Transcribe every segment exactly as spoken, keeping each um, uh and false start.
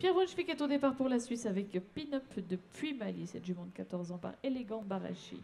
Pierre Brunswick est au départ pour la Suisse avec Pin-Up de Puy-Mali, cette jument de quatorze ans par Élégant Barachi.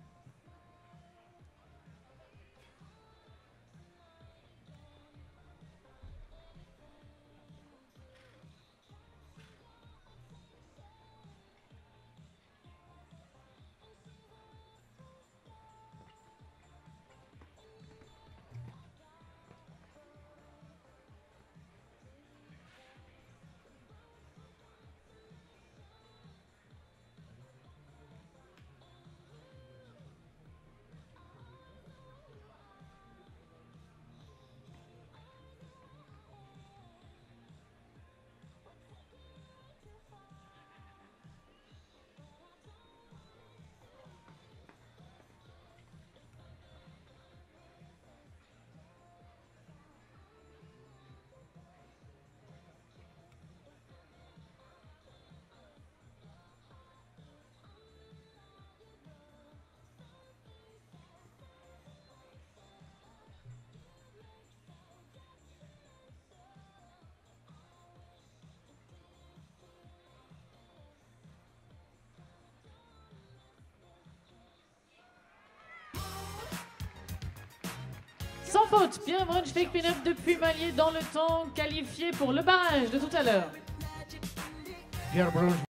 Sans faute, Pierre Brunswick, Pin-Up de Puy-Mali dans le temps qualifié pour le barrage de tout à l'heure. Pierre Brunswick.